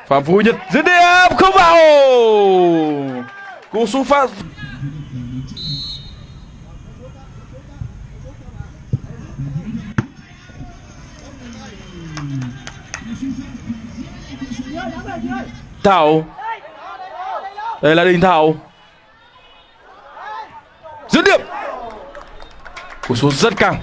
Phạm Vũ Nhật dứt điểm không vào. Cú sút phát. Thảo. Đây là Đình Thảo. Dứt điểm. Cú sút rất căng.